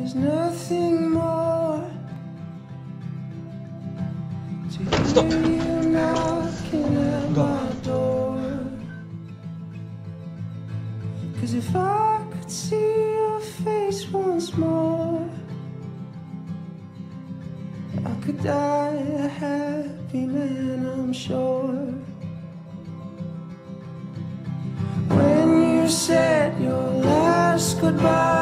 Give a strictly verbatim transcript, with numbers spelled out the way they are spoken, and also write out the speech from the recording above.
There's nothing more to Stop. hear you knocking at my door. 'Cause if I could see your face once more, I could die a happy man, I'm sure. When you said your last goodbye,